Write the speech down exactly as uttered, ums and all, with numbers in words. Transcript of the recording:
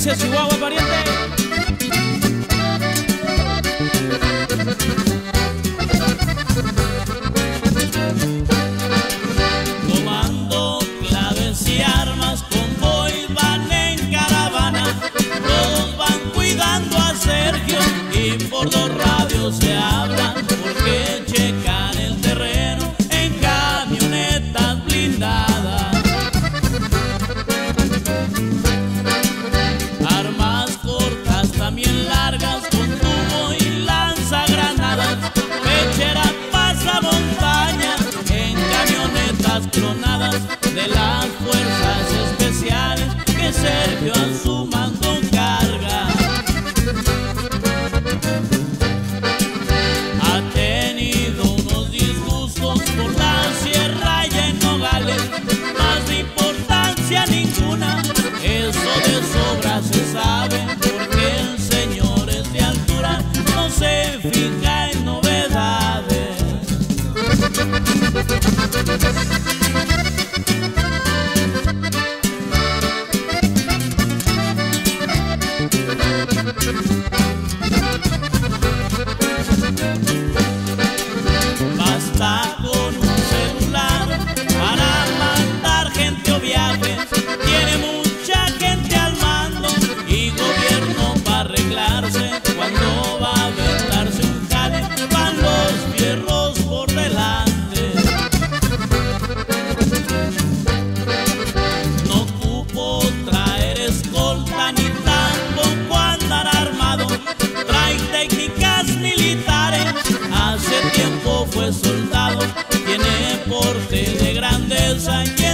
Gracias, Chihuahua, pariente. Comando, claves y armas, convoy van en caravana. Todos van cuidando a Sergio y por dos radios se hablan, porque checan el terreno en camionetas blindadas. Armas cortas, también largas, con tubo y lanzagranadas. Pechera pasa montaña en camionetas clonadas de las fuerzas especiales que Sergio a su mando carga. Ha tenido unos disgustos por la sierra y en Nogales, más de importancia ninguna, eso de sobra se sabe, porque el señor es de altura, no se fija en novedades. Basta con un celular para mandar gente o viaje. Tiene mucha gente al mando y gobierno para arreglarse. Cuando va a aventarse un jale, van los fierros por delante. No ocupo traer escolta ni tampoco andar armado. Trae técnicas militares, hace tiempo fue soldado. Tiene porte de grandeza.